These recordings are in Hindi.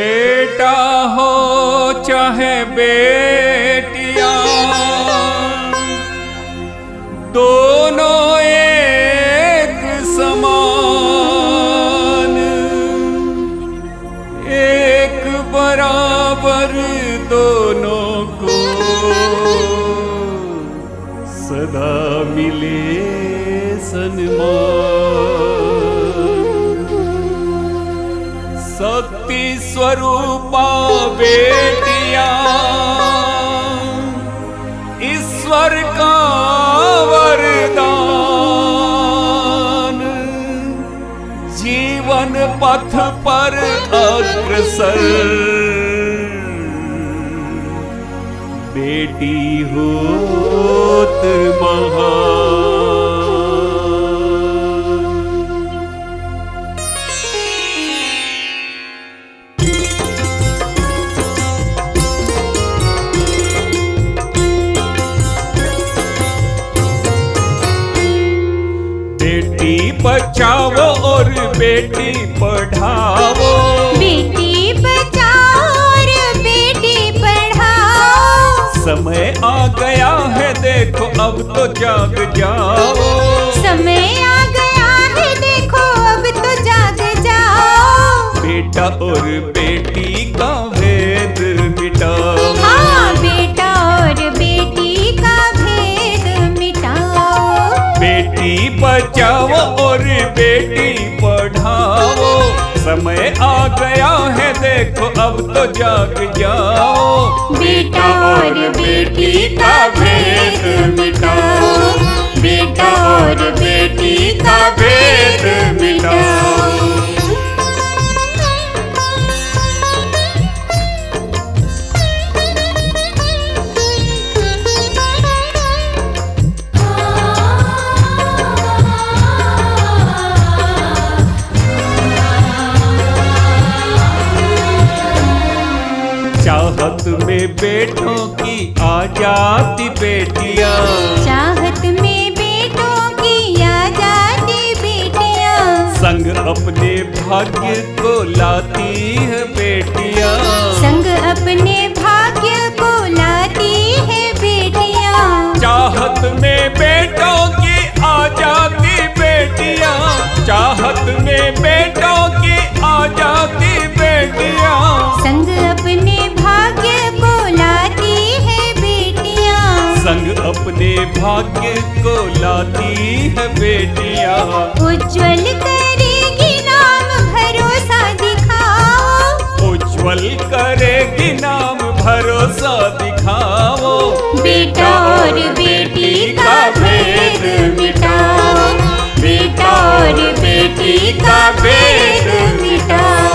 बेटा हो चाहे बेटियां, दोनों एक समान, एक बराबर दोनों को सदा मिले सन्मान। शक्ति स्वरूपा बेटियां ईश्वर का वरदान, जीवन पथ पर अग्रसर बेटी होत महान। बेटी बचाओ और बेटी पढ़ाओ, बेटी बचाओ और बेटी पढ़ाओ। समय आ गया है देखो अब तो जाग जाओ, समय आ गया है देखो अब तो जाग जाओ। बेटा और बेटी का भेद मिटाओ, हाँ बेटा और बेटी का भेद मिटाओ। बेटी बचाओ और बेटी पढ़ाओ, समय आ गया है देखो अब तो जाग जाओ। बेटा और बेटी का भेद मिटाओ, बेटा और बेटी का भेद मिटाओ। चाहत में बेटों की आ जाती बेटियां, चाहत में बेटों की आ जाती बेटियां, संग अपने भाग्य को लाती है बेटियां, संग अपने भाग्य को लाती है बेटियां। चाहत में बेटों की आ जाती बेटियां, चाहत में बेटों की आ जाती बेटियां, संग अपने भाग्य को लाती है बेटियां, संग अपने भाग्य को लाती है बेटियां। उज्ज्वल करेगी नाम भरोसा दिखाओ, उज्ज्वल करेगी नाम भरोसा दिखाओ। बेटा और बेटी का भेद मिटाओ, बेटा और बेटी का भेद मिटाओ।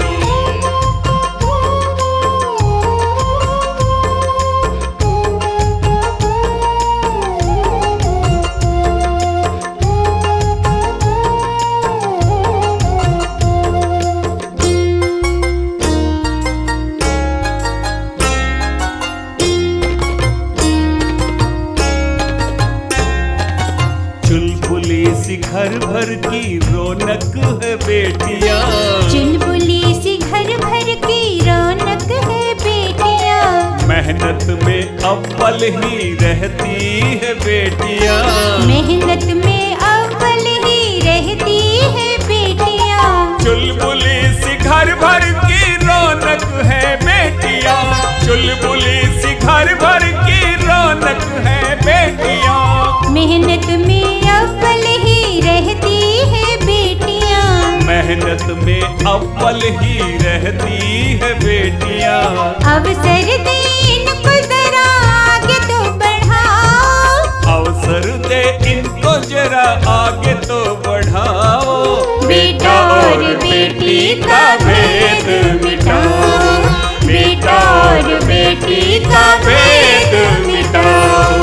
चुलबुली सी घर भर की रौनक है बेटियां, चुलबुली सी घर भर की रौनक है बेटियां, मेहनत में अव्वल ही रहती है बेटियां, मेहनत में अव्वल ही रहती है बेटियां। चुलबुली सी घर भर की रौनक है बेटियां, चुलबुली सी घर भर की रौनक है बेटियां, मेहनत में अव्वल ही रहती है बेटियां, मेहनत में अव्वल ही रहती है बेटियां। अवसर दे इनको जरा आगे तो बढ़ाओ, अवसर दे इनको जरा आगे तो बढ़ाओ। बेटा और बेटी का भेद मिटाओ, बेटा और बेटी का भेद मिटाओ।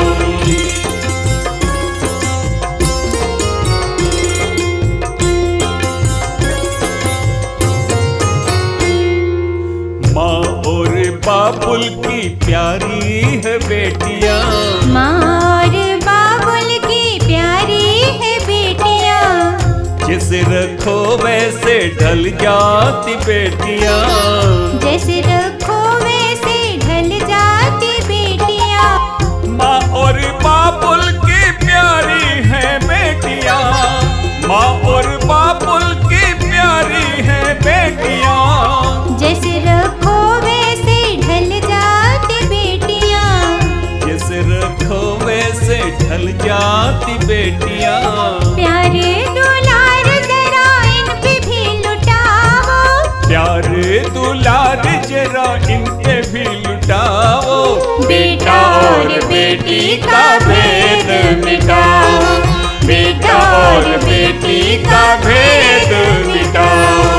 माँ और बाबुल की प्यारी है बेटियां, माँ और बाबुल की प्यारी है बेटियां, जिसे रखो वैसे ढल जाती बेटियां, जैसे रखो वैसे ढल जाती बेटियां। माँ और बाबुल की प्यारी है बेटियां, माँ और बाबुल की प्यारी है बेटियां। जैसे रखो वैसे ढल जाती बेटियां, जैसे रखो वैसे ढल जाती बेटियां। प्यारे दुलार जरा इन पे भी लुटाओ, प्यारे दुलार जरा इन पे भी लुटाओ। बेटा और बेटी का भेद मिटाओ, बेटा और बेटी का भेद मिटाओ।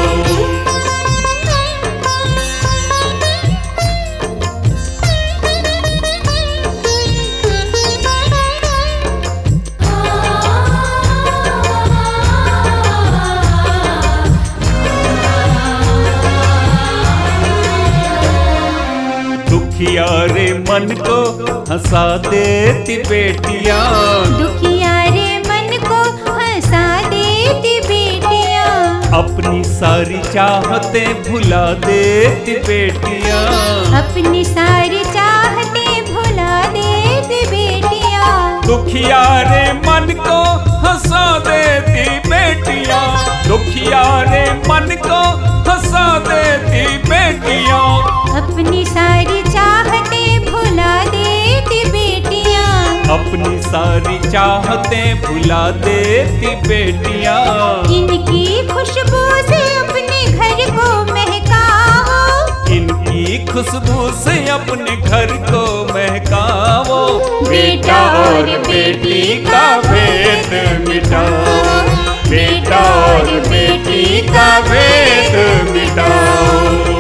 दुखियारे मन को हंसा देती बेटियां, दुखियारे मन को हंसा देती बेटियां। अपनी सारी चाहतें भुला देती बेटियां, अपनी सारी चाहतें भुला देती बेटियां। दुखियारे मन को हंसा देती बेटियां, दुखियारे मन को हंसा देती बेटियां। अपनी सारी चाहतें भुला देती बेटियां, अपनी सारी चाहतें भुला देती बेटियां। इनकी खुशबू से अपने घर को महकाओ, इनकी खुशबू से अपने घर को महकाओ। बेटा और बेटी का भेद मिटाओ, बेटा और बेटी का भेद मिटाओ।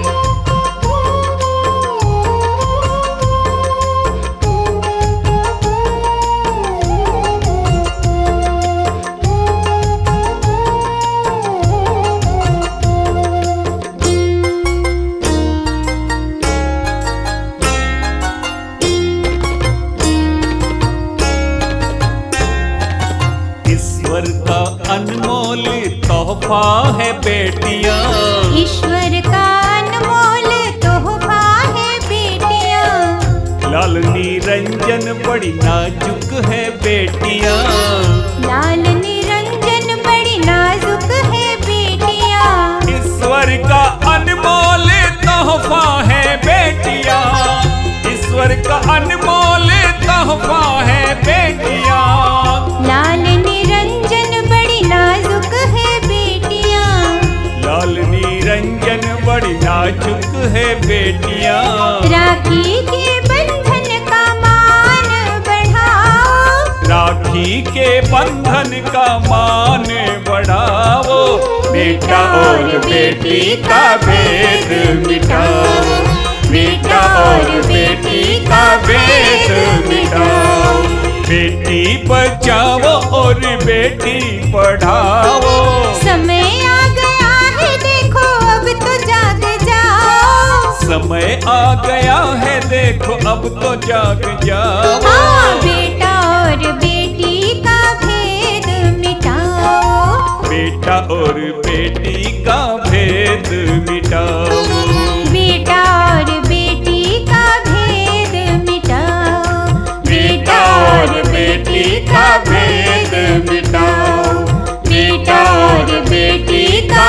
ईश्वर का अनमोल तोहफा है बेटियां, ईश्वर का अनमोल तोहफा है बेटियां। लाल निरंजन बड़ी नाजुक है बेटियां, लाल निरंजन बड़ी नाजुक है बेटियां। ईश्वर का अनमोल तोहफा है बेटियां, ईश्वर का अनमोल तोहफा है बेटियां। लाल निरंजन बड़ी नाजुक है बेटियां, लाल निरंजन बड़ी नाजुक है बेटियां। राखी के बंधन का मान बढ़ाओ, राखी के बंधन का मान बढ़ाओ। बेटा और बेटी का भेद मिटाओ, बेटा और बेटी का भेद मिटाओ। बेटी बचाओ और बेटी पढ़ाओ। समय आ गया है देखो अब तो जाग जाओ, समय आ गया है देखो अब तो जाग जाओ। हाँ, बेटा और बेटी का भेद मिटाओ, बेटा और बेटी का भेद मिटाओ। बेटा और बेटी का भेद मिटाओ, बेटा और बेटी का भेद मिटाओ, बेटा और बेटी का